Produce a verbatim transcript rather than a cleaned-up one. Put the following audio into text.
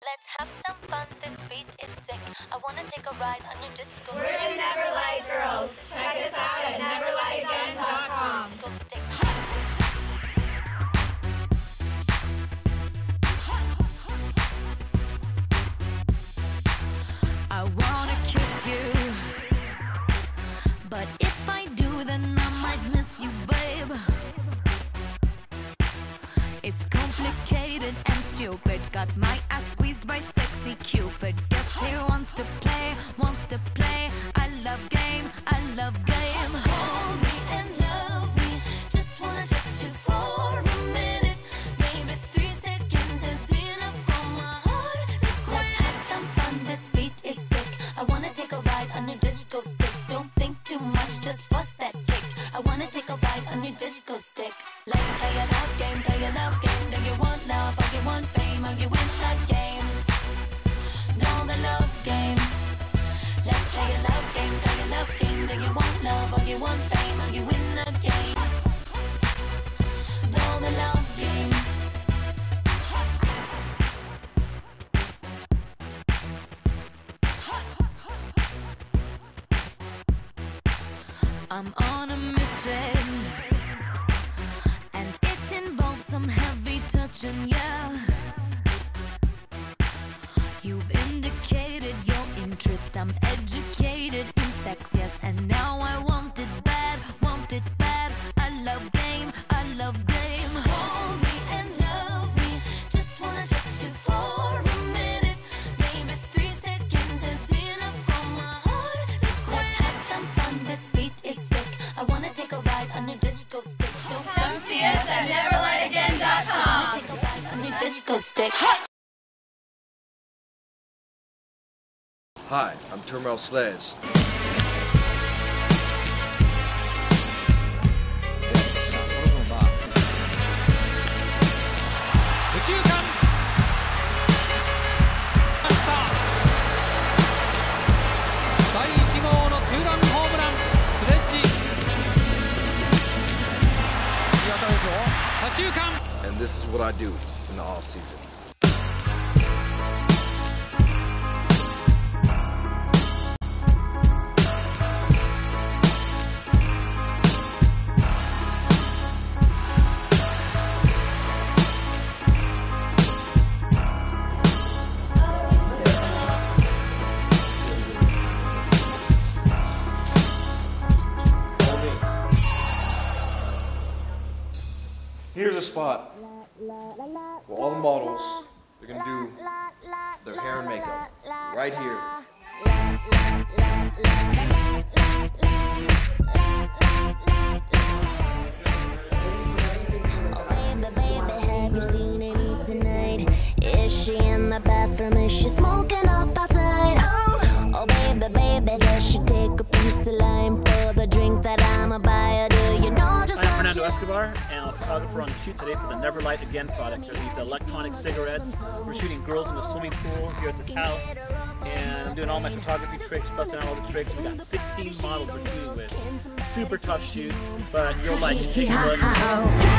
Let's have some fun, this beat is sick. I wanna take a ride on your disco We're stick. the Never Light Girls. Check us out at never light again dot com. Disco stick. I wanna kiss you, but if I do, then I might miss you, babe. It's complicated and stupid. Got my ass squeezed by sexy Cupid. Guess he wants to play, wants to play. I love game, I love game. Hold me and love me. Just wanna touch you for a minute. Maybe three seconds is enough for my heart to quit. Let's have some fun, this beat is sick. I wanna take a ride on your disco stick. Don't think too much, just bust that kick. I wanna take a ride on your disco stick. Let's play a love game, play a love game. Do you want love or you want fame? Or you win the game? Know the love game. Let's play a love game, play a love game. Do you want love or you want fame? Or you win the game? Know the love game. I'm on a mission, and it involves some heavy touching, yeah. You've indicated your interest, I'm educated in sex, yes. And now I want it bad, want it bad. I love game, I love game. Hold me and love me, just wanna touch you for a minute. Maybe three seconds is enough for my heart to quit. Let's have some fun, this beat is sick. I wanna take a ride on your disco stick. Don't Come see us at never light again dot I wanna com. take a ride on your disco stick. Hi, I'm Terminal Sledge. And this is what I do in the off season. Here's a spot where all the models are gonna do their hair and makeup right here. Oh baby, baby, have you seen Annie tonight? Is she in the bathroom? Is she smoking up outside? Oh, oh baby, baby, does she take a piece of lime for the drink that I'ma buy her? Do you know just I'm what Fernando she... Escobar, and I'm a photographer on the shoot today for the Never Light Again product. They're these electronic cigarettes. We're shooting girls in the swimming pool here at this house, and I'm doing all my photography tricks, busting out all the tricks. We got sixteen models we're shooting with. Super tough shoot, but you'll like it. Take a look.